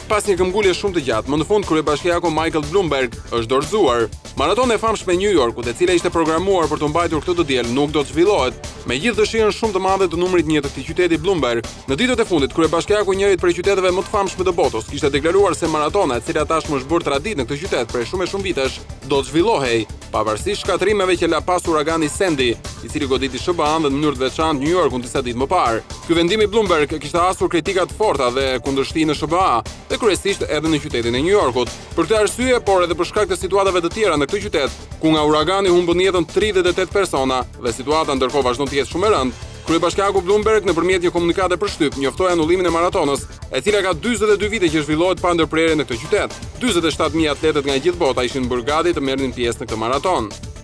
Pas një këmbgulje shumë të gjatë, më në fund kryebashkiaku Michael Bloomberg është dorëzuar. Maratona e famshme e New Yorkut, e cila ishte programuar për të mbajtur këtë diell, nuk do të zhvillohet. Megjithë dëshirën shumë të madhe të numrit 1 të këtij qyteti Bloomberg, në ditët e fundit kryebashkiaku i njërit prej qyteteve më të famshme të botës kishte deklaruar se maratona, e cila tashmë është bërë traditë në këtë qytet për shumë vitesh, do të zhvillohej, pavarësisht shkatrimeve që la pas uragani Sandy, i cili goditi SBA-n dhe në mënyrë të veçantë New Yorkun disa ditë më parë. Ky vendim i Bloomberg kishte hasur kritika të forta dhe kundërshti në SBA, dhe kryesisht edhe në qytetin e New Yorkut. Për këtë arsye, por edhe për shkak të situatave të tjera në këtë qytet, ku nga uragani humbën jetën 38 persona dhe situata ndërkohë vazhdon të jetë shumë e rëndë, kryebashkiaku Bloomberg nëpërmjet një komunikate për shtyp njoftoi anullimin e maratonës, e cila ka 42 vite që zhvillohet pa ndërprerje në këtë qytet. 47.000 atletët nga gjithë bota ishin bërë gati të merrnin pjesë në këtë maraton.